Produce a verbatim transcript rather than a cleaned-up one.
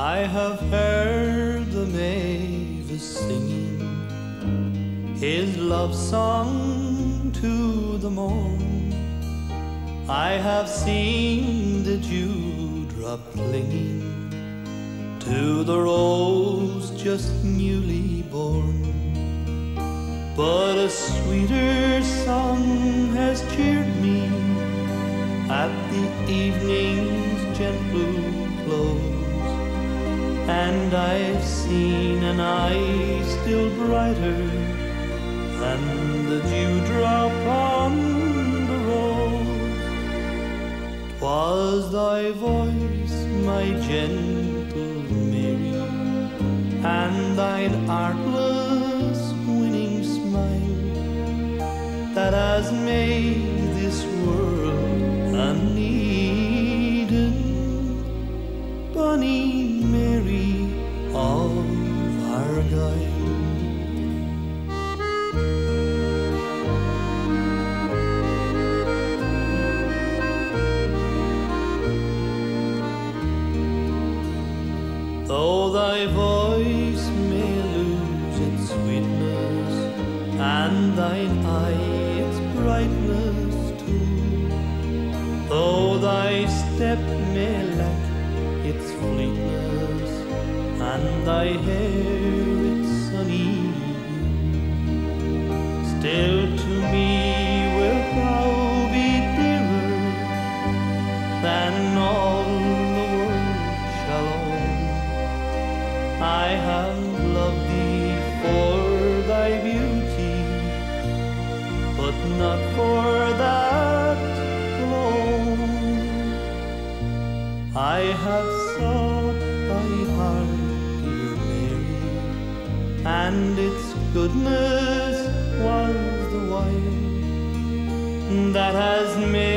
I have heard the mavis singing his love song to the morn. I have seen the dewdrop clinging to the rose just newly born. But a sweeter song has cheered me at the evening's gentle close, and I've seen an eye still brighter than the dewdrop on the rose. 'Twas thy voice, my gentle Mary, and thine artless winning smile that has made this world an Eden. Bonny Mary of Argyle. Though thy voice may lose its sweetness, and thine eye its brightness too, though thy step may lack its fleetness, and thy hair its sunny hue, still to me wilt thou be dearer than all the world shall own. I have loved thee for thy beauty, but not for that alone. I have sought thy heart, dear Mary, and its goodness was the wine that has made